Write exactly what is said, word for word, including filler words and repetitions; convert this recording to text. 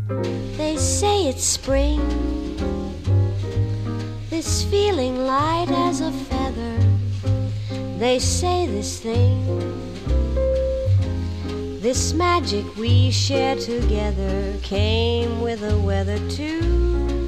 They say it's spring, this feeling light as a feather. They say this thing, this magic we share together, came with the weather too.